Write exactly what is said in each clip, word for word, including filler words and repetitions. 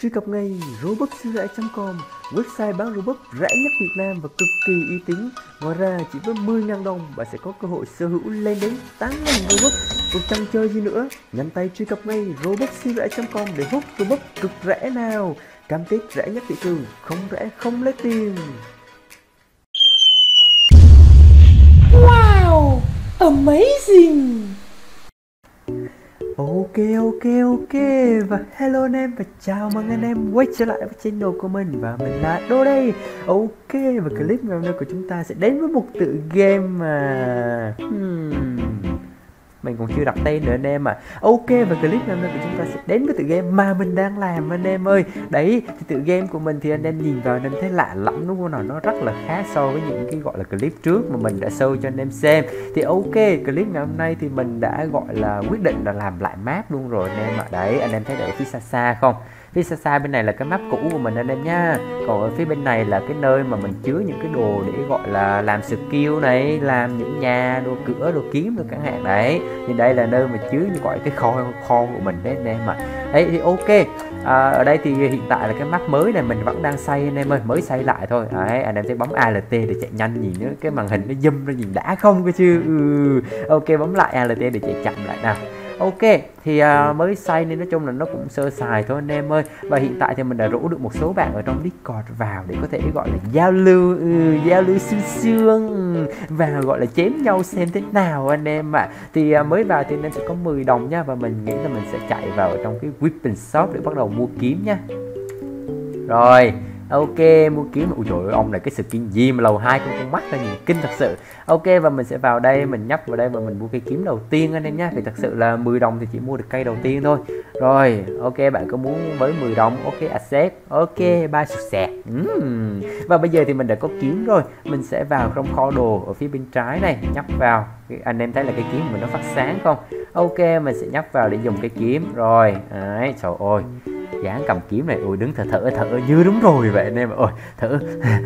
Truy cập ngay robux siêu rẻ chấm com, website bán robux rẻ nhất Việt Nam và cực kỳ uy tín. Ngoài ra chỉ với mười nghìn đồng bạn sẽ có cơ hội sở hữu lên đến tám nghìn robux. Còn chẳng chơi gì nữa, nhanh tay truy cập ngay robux siêu rẻ chấm com để hút robux cực rẻ nào. Cam kết rẻ nhất thị trường, không rẻ không lấy tiền. Wow, amazing. Ok ok ok và hello anh em và chào mừng anh em quay trở lại với channel của mình và mình là Đô đây. Ok và clip ngày hôm nay của chúng ta sẽ đến với một tựa game mà hmm, mình còn chưa đặt tên nữa anh em à. Ok và clip ngày hôm nay của chúng ta sẽ đến với tựa game mà mình đang làm anh em ơi. Đấy thì tựa game của mình thì anh em nhìn vào anh em thấy lạ lắm đúng không nào, nó rất là khác so với những cái gọi là clip trước mà mình đã show cho anh em xem. Thì ok, clip ngày hôm nay thì mình đã gọi là quyết định là làm lại map luôn rồi anh em ạ. Đấy anh em thấy ở phía xa xa không? Phía xa xa bên này là cái map cũ của mình anh em nha. Còn ở phía bên này là cái nơi mà mình chứa những cái đồ để gọi là làm skill này, làm những nhà, đồ cửa, đồ kiếm được chẳng hạn. Đấy thì đây là nơi mà chứa như gọi cái kho kho của mình đấy anh em ạ. Đấy thì ok, à, ở đây thì hiện tại là cái map mới này mình vẫn đang xây anh em ơi, mới xây lại thôi. Đấy anh em thấy bấm a lờ tê để chạy nhanh, nhìn nữa cái màn hình nó zoom ra nhìn đã không cơ chứ. Ừ. Ok, bấm lại a lờ tê để chạy chậm lại nào. Ok thì uh, mới xây nên nói chung là nó cũng sơ sài thôi anh em ơi. Và hiện tại thì mình đã rủ được một số bạn ở trong Discord vào để có thể gọi là giao lưu, ừ, giao lưu sương sương và gọi là chém nhau xem thế nào anh em ạ. À. Thì uh, mới vào thì anh em sẽ có mười đồng nha, và mình nghĩ là mình sẽ chạy vào trong cái weapon shop để bắt đầu mua kiếm nha. Rồi ok, mua kiếm. Ui trời ơi, ông này cái skin gì mà lầu hai con con mắt ra nhìn kinh thật sự. Ok và mình sẽ vào đây, mình nhấp vào đây và mình mua cây kiếm đầu tiên anh em nhé. Vì thật sự là mười đồng thì chỉ mua được cây đầu tiên thôi. Rồi ok, bạn có muốn với mười đồng? Ok accept. Ok ba sụt sẹt. uhm. Và bây giờ thì mình đã có kiếm rồi, mình sẽ vào trong kho đồ ở phía bên trái này, nhấp vào. Anh em thấy là cái kiếm của mình nó phát sáng không? Ok, mình sẽ nhấp vào để dùng cái kiếm. Rồi đấy, trời ơi dáng cầm kiếm này, ui đứng thở thở thở như đúng rồi vậy anh em. Ôi thở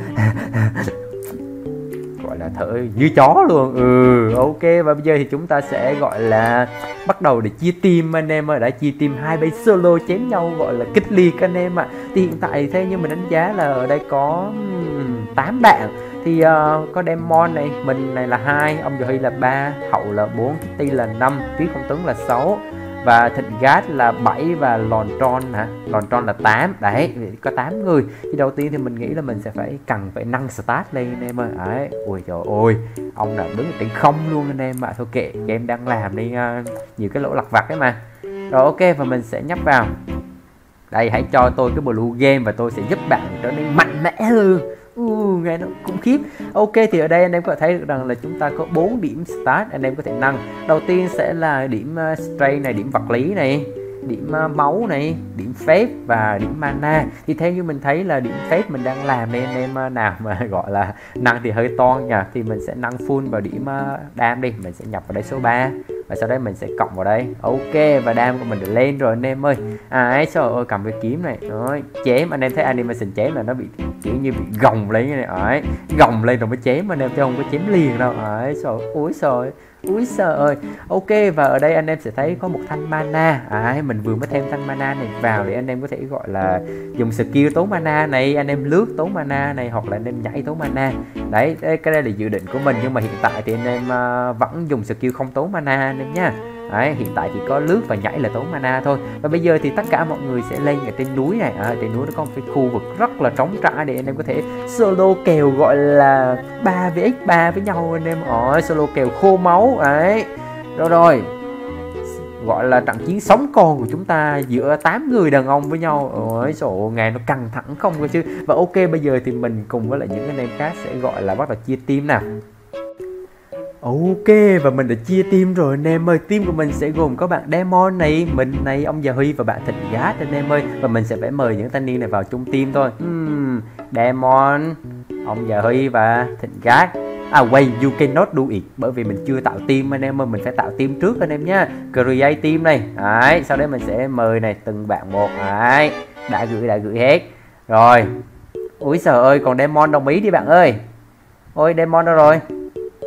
gọi là thở như chó luôn. Ừ ok, và bây giờ thì chúng ta sẽ gọi là bắt đầu để chia team anh em ơi. Đã chia team hai bên solo chém nhau gọi là kích liệt anh em ạ. À. Thì hiện tại theo như mình đánh giá là ở đây có tám bạn. Thì uh, có Demon này, mình này là hai, ông Joey là ba, Hậu là bốn, Kitty là năm, Tuyết Không Tuấn là sáu và Thịnh Gát là bảy và Lòn Tron hả? Lòn Tron là tám. Đấy, có tám người. Thì đầu tiên thì mình nghĩ là mình sẽ phải cần phải nâng stat lên anh em ơi. Đấy, ui trời ơi, ông nào đứng trên không luôn anh em ạ. À. Thôi kệ, game đang làm đi uh, nhiều cái lỗ lặt vặt ấy mà. Rồi ok, và mình sẽ nhấp vào. Đây, hãy cho tôi cái blue game và tôi sẽ giúp bạn trở nên mạnh mẽ hơn. Uh, nghe nó cũng khiếp. Ok thì ở đây anh em có thể thấy được rằng là chúng ta có bốn điểm start anh em có thể nâng. Đầu tiên sẽ là điểm uh, strain này, điểm vật lý này, điểm uh, máu này, điểm phép và điểm mana. Thì theo như mình thấy là điểm phép mình đang làm nên anh em uh, nào mà gọi là nâng thì hơi to nha, thì mình sẽ nâng full vào điểm uh, đam đi, mình sẽ nhập vào đây số ba và sau đấy mình sẽ cộng vào đây. Ok và đam của mình đã lên rồi anh em ơi. À ấy trời ơi, cầm cái kiếm này rồi chém, anh em thấy animation chém là nó bị kiểu như bị gồng lên này, ấy gồng lên rồi mới chém anh em, chứ không có chém liền đâu. Ấy trời úi trời úi trời ơi. Ok và ở đây anh em sẽ thấy có một thanh mana. À, mình vừa mới thêm thanh mana này vào để anh em có thể gọi là dùng skill tốn mana này, anh em lướt tốn mana này, hoặc là anh em nhảy tốn mana. Đấy, cái đây là dự định của mình, nhưng mà hiện tại thì anh em uh, vẫn dùng skill không tốn mana anh em nha. Đấy, hiện tại chỉ có lướt và nhảy là tốn mana thôi. Và bây giờ thì tất cả mọi người sẽ lên ở trên núi này. À, trên núi nó có một cái khu vực rất là trống trải để anh em có thể solo kèo gọi là ba vs ba với nhau anh em. Ở solo kèo khô máu. Đấy. Rồi rồi. Gọi là trận chiến sống còn của chúng ta giữa tám người đàn ông với nhau. Ôi trời ơi, nghe nó căng thẳng không cơ chứ. Và ok, bây giờ thì mình cùng với lại những anh em khác sẽ gọi là bắt đầu chia team nào. Ok và mình đã chia team rồi anh em ơi. Team của mình sẽ gồm có bạn Demon này, mình này, ông Già Huy và bạn Thịnh Gát anh em ơi. Và mình sẽ phải mời những thanh niên này vào chung team thôi. uhm, Demon, ông Già Huy và Thịnh Gát. À wait, you cannot do it, bởi vì mình chưa tạo team anh em ơi, mình phải tạo team trước anh em nhé. Create team này. Đấy, sau đấy mình sẽ mời này từng bạn một. Đấy, đã gửi đã gửi hết. Rồi. Úi trời ơi, còn Demon đồng ý đi bạn ơi. Ôi Demon đâu rồi?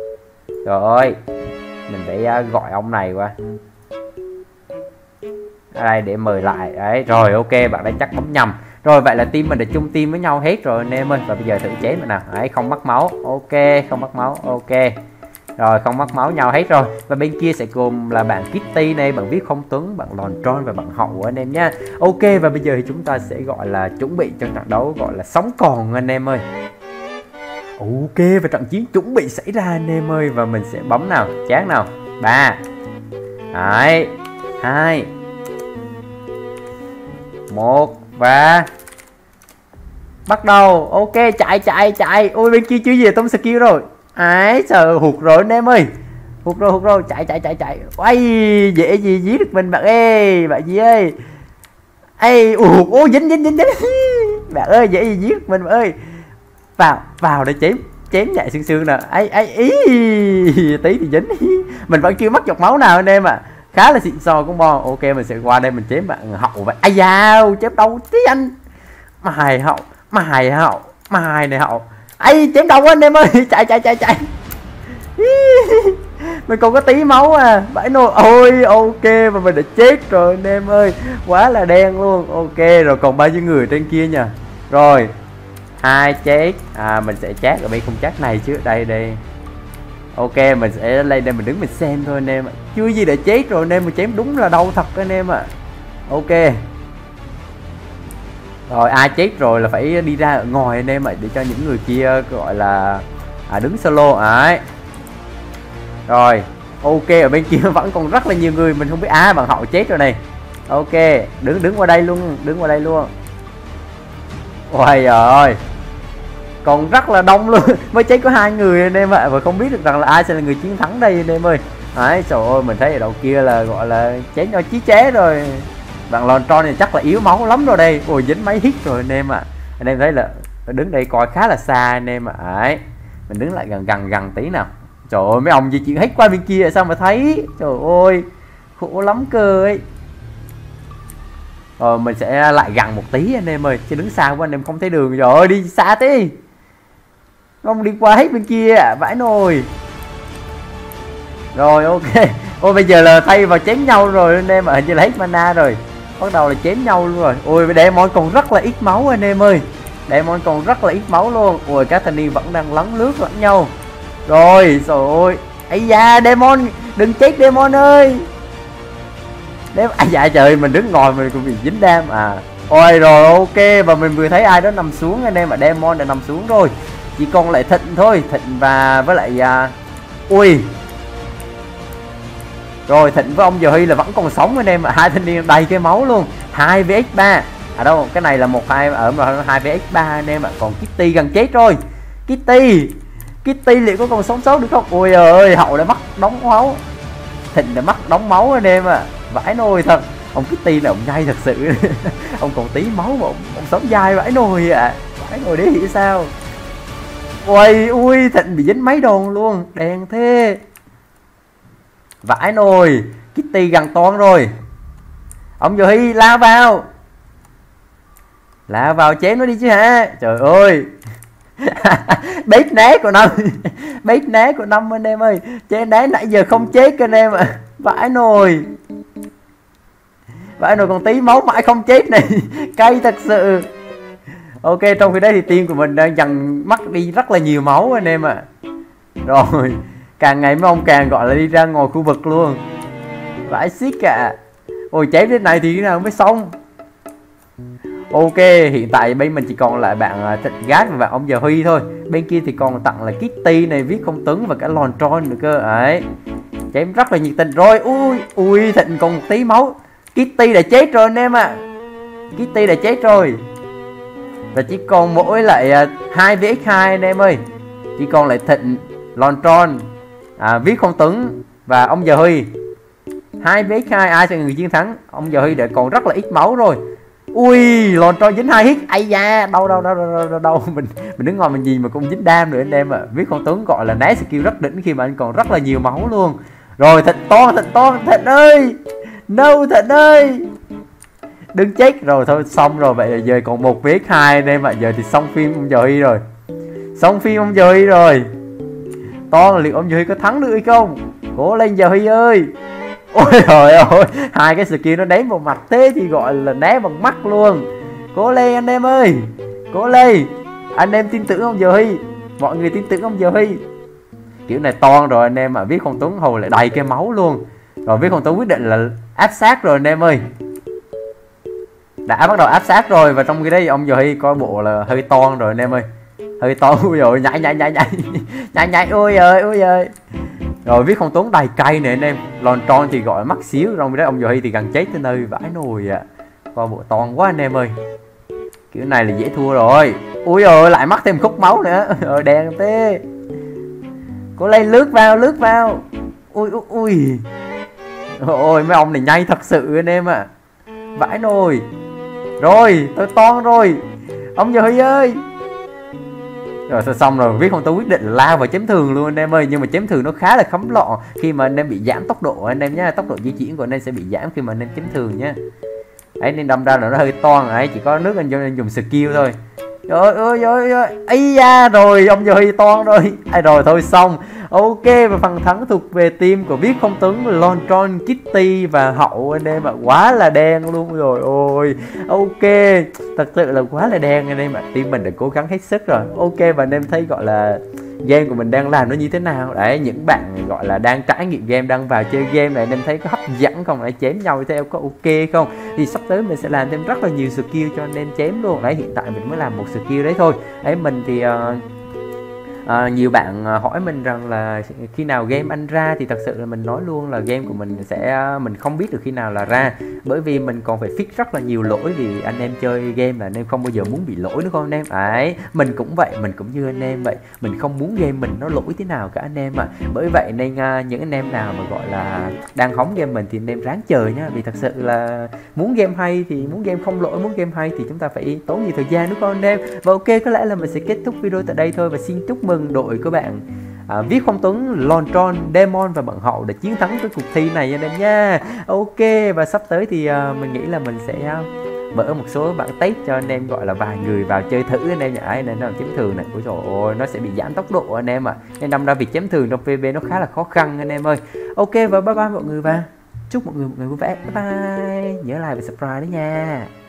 Trời ơi, mình phải uh, gọi ông này qua. đây để mời lại đấy. Rồi ok, bạn đã chắc bấm nhầm. Rồi vậy là team mình đã chung team với nhau hết rồi anh em ơi. Và bây giờ thử chém mình nào. Đấy, không mất máu. Ok, không mất máu. Ok. Rồi không mất máu nhau hết rồi. Và bên kia sẽ gồm là bạn Kitty này, bạn Viết Không Tuấn, bạn Lòn Tron và bạn Hậu anh em nha. Ok, và bây giờ thì chúng ta sẽ gọi là chuẩn bị cho trận đấu gọi là sống còn anh em ơi. Ok, và trận chiến chuẩn bị xảy ra anh em ơi. Và mình sẽ bấm nào, chán nào. Ba, hai, hai, một và bắt đầu. Ok, chạy chạy chạy. Ôi bên kia chưa về tông skill rồi. Ấy trời, hụt rồi anh em ơi. Hụt rồi hụt rồi, chạy chạy chạy chạy. Ôi dễ gì dí được mình bạn ơi, bạn gì ơi. Ê hụt, ô dính dính dính dính. Bạn ơi dễ gì dí được mình bạn ơi. Vào vào để chém chém nhạy xương xương nè. Ấy ấy ý tí thì dính. Mình vẫn chưa mất giọt máu nào anh em ạ. À. Khá là xịn sò combo. Ok, mình sẽ qua đây mình chém bạn Hậu vậy. Ai da, chém đâu tí anh. Mài Hậu, mài Hậu, mài này Hậu. Ấy chém đâu anh em ơi. Chạy chạy chạy chạy. Mình còn có tí máu à. Bãi nồi. Ôi ok, mà mình đã chết rồi anh em ơi. Quá là đen luôn. Ok, rồi còn bao nhiêu người trên kia nha. Rồi hai chết. À mình sẽ chat ở bên không chat này chứ. Đây đây. Ok, mình sẽ lên đây mình đứng mình xem thôi anh em ạ. Chưa gì đã chết rồi anh em, mà chém đúng là đau thật anh em ạ. Ok. Rồi ai chết rồi là phải đi ra ở ngoài anh em ạ, để cho những người kia gọi là à, đứng solo ấy. Rồi ok, ở bên kia vẫn còn rất là nhiều người, mình không biết. À bạn Hậu chết rồi này. Ok, đứng đứng qua đây luôn, đứng qua đây luôn. Ôi trời, còn rất là đông luôn. Mới chết có hai người anh em ạ, và không biết được rằng là ai sẽ là người chiến thắng đây anh em ơi. Đấy, trời ơi, mình thấy ở đầu kia là gọi là chén nhau chí chế rồi. Bạn Lòn Tron này chắc là yếu máu lắm rồi đây. Ôi dính mấy hit rồi anh em ạ. Anh em thấy là đứng đây coi khá là xa anh em ạ. Đấy, mình đứng lại gần gần gần tí nào. Trời ơi, mấy ông di chuyển hết qua bên kia sao mà thấy. Trời ơi, khổ lắm cơ ấy. Rồi mình sẽ lại gần một tí anh em ơi, chứ đứng xa quá anh em không thấy đường. Rồi đi xa tí, không đi qua hết bên kia vãi nồi. Rồi ok. Ôi bây giờ là thay vào chém nhau rồi anh em ạ. Hình như là hết mana rồi, bắt đầu là chém nhau luôn rồi. Ôi Demon còn rất là ít máu anh em ơi. Demon còn rất là ít máu luôn. Ôi các thanh niên vẫn đang lấn lướt lẫn nhau. Rồi trời ơi, ấy da Demon, đừng chết Demon ơi. Đếm à, dạ trời, mình đứng ngồi mình cũng bị dính đam à. Ôi rồi ok, và mình vừa thấy ai đó nằm xuống anh em ạ. Demon đã nằm xuống rồi, chỉ còn lại Thịnh thôi. Thịnh và với lại à... ui. Rồi Thịnh với ông Giờ Huy là vẫn còn sống anh em ạ. Hai thanh niên đầy cái máu luôn. Hai vs ba. À đâu, cái này là một hai ở mà hai vs ba anh em ạ. Còn Kitty gần chết rồi. Kitty Kitty liệu có còn sống sót được không? Ôi ơi, Hậu đã mất đóng máu. Thịnh đã mất đóng máu anh em ạ. Vãi nồi thật. Ông Kitty là ông nhai thật sự. Ông còn tí máu mà ông, ông sống dai vãi nồi ạ. À. Vãi nồi đấy hiểu sao. Ôi ui, Thịnh bị dính mấy đòn luôn. Đèn thế. Vãi nồi. Kitty gần toan rồi. Ông Giờ Huy lao vào. Lao vào chém nó đi chứ hả. Trời ơi. Bait né của năm. Bait né của năm anh em ơi. Chém né nãy giờ không chết anh em ạ. À. Vãi nồi. Vãi nồi còn tí máu mãi không chết này. Cay thật sự. Ok, trong khi đấy thì team của mình đang dần mất đi rất là nhiều máu anh em ạ. À. Rồi càng ngày mấy ông càng gọi là đi ra ngoài khu vực luôn. Vãi xiết cả. Ôi chém đến này thì thế nào mới xong. Ok, hiện tại bên mình chỉ còn lại bạn Thịnh Gát và bạn ông Giờ Huy thôi. Bên kia thì còn tặng là Kitty này, Viết Không Tuấn và cả Lòn Tron nữa cơ. Đấy, chém rất là nhiệt tình rồi. Ui ui, Thịnh còn một tí máu. Kitty đã chết rồi anh em ạ. À. Kitty đã chết rồi. Và chỉ còn mỗi lại hai vs hai anh em ơi. Chỉ còn lại Thịnh, Lòn Tron, à, Viết Không Tuấn và ông Giờ Huy. Hai vs hai, ai sẽ là người chiến thắng? Ông Giờ Huy đã còn rất là ít máu rồi. Ui, Lòn Tron dính hai hit. Ây da, đâu đâu đâu đâu đâu, đâu. Mình mình đứng ngồi mình nhìn mà cũng dính đam nữa anh em ạ. À. Viết Không Tuấn gọi là né skill rất đỉnh khi mà anh còn rất là nhiều máu luôn. Rồi Thịnh to, Thịnh to, Thịnh ơi. No Thịnh ơi. Đừng chết rồi thôi xong rồi. Vậy là giờ còn một vs hai anh em ạ. À. Giờ thì xong phim ông Giờ Huy rồi. Xong phim ông Giờ Huy rồi. To là liệu ông Giờ Huy có thắng được hay không? Cố lên Giờ Huy ơi. Ôi trời ơi, hai cái skill nó đánh vào mặt thế thì gọi là né bằng mắt luôn. Cố lên anh em ơi, cố lên. Anh em tin tưởng ông Giờ Huy, mọi người tin tưởng ông Giờ Huy. Kiểu này toan rồi anh em ạ. À, Viết Không Tuấn hồi lại đầy cái máu luôn. Rồi Viết Không Tuấn quyết định là áp sát rồi anh em ơi. Đã bắt đầu áp sát rồi. Và trong cái đấy ông Giờ Huy coi bộ là hơi toan rồi anh em ơi. Hơi toan, ui rồi nhảy nhảy nhảy nhảy nhảy nhảy ui ơi ui ơi. Rồi Viết Không Tuấn đầy cay nè anh em. Lon tròn thì gọi mắc xíu. Trong cái đấy ông Giờ Huy thì gần chết tới nơi vãi nồi ạ. À. Coi bộ toan quá anh em ơi. Kiểu này là dễ thua rồi. Ui ơi lại mắc thêm khúc máu nữa. Ờ đen thế. Cố lên, lướt vào lướt vào. Ui ui ui. Ôi mấy ông này nhanh thật sự anh em ạ. À. Vãi nồi. Rồi tôi toan rồi. Ông Giờ Huy ơi. Rồi xong rồi Viết Không Tuấn quyết định lao vào chém thường luôn anh em ơi. Nhưng mà chém thường nó khá là khấm lọ khi mà anh em bị giảm tốc độ anh em nhé. Tốc độ di chuyển của anh em sẽ bị giảm khi mà anh em chém thường nhé. Ấy nên đâm ra là nó hơi toan ấy, chỉ có nước anh, anh dùng skill thôi. Trời ơi ơi ơi, ấy da rồi ông Giờ Huy toan rồi. Ai rồi thôi xong. Ok và phần thắng thuộc về team của Viết Không Tuấn, Lontron, Kitty và Hậu anh em ạ. Quá là đen luôn rồi ôi. Ok, thật sự là quá là đen anh em ạ. Team mình đã cố gắng hết sức rồi. Ok và anh em thấy gọi là game của mình đang làm nó như thế nào. Đấy, những bạn gọi là đang trải nghiệm game, đang vào chơi game này, nên thấy có hấp dẫn không, để chém nhau theo có ok không. Thì sắp tới mình sẽ làm thêm rất là nhiều skill cho anh em chém luôn. Đấy, hiện tại mình mới làm một skill đấy thôi. Đấy, mình thì uh, À, nhiều bạn hỏi mình rằng là khi nào game anh ra, thì thật sự là mình nói luôn là game của mình sẽ mình không biết được khi nào là ra, bởi vì mình còn phải fix rất là nhiều lỗi, vì anh em chơi game là anh em không bao giờ muốn bị lỗi nữa không anh em. Đấy, mình cũng vậy, mình cũng như anh em vậy, mình không muốn game mình nó lỗi thế nào cả anh em ạ. À. Bởi vậy nên uh, những anh em nào mà gọi là đang hóng game mình thì anh em ráng chờ nhá, vì thật sự là muốn game hay thì muốn game không lỗi, muốn game hay thì chúng ta phải tốn nhiều thời gian đúng không anh em. Và ok, có lẽ là mình sẽ kết thúc video tại đây thôi, và xin chúc mừng đội của bạn à, Viết Không Tuấn, Lontron, Demon và Bận Hậu đã chiến thắng cái cuộc thi này anh em nha. Ok, và sắp tới thì uh, mình nghĩ là mình sẽ mở một số bản test cho anh em, gọi là vài người vào chơi thử anh em nhỉ. Nên là chém thường này, ôi trời ơi, nó sẽ bị giảm tốc độ anh em ạ. À. Nên đâm ra việc chém thường trong pê vê nó khá là khó khăn anh em ơi. Ok và bye bye mọi người, và chúc mọi người một ngày vui vẻ. Bye bye, nhớ like và subscribe đấy nha.